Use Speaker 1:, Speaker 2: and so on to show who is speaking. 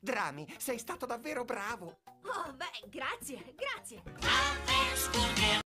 Speaker 1: Drami, sei stato davvero bravo.
Speaker 2: Oh, beh, grazie, grazie.